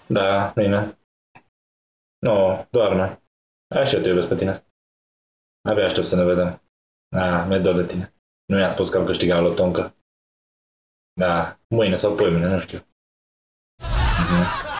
Da, bine. Nu, doarme. Așa eu te iubesc pe tine. Abia aștept să ne vedem. Da, mi-e dor de tine. Nu i-am spus că am câștigat la loto încă. Da, mâine sau poimâine, nu știu. Mhm.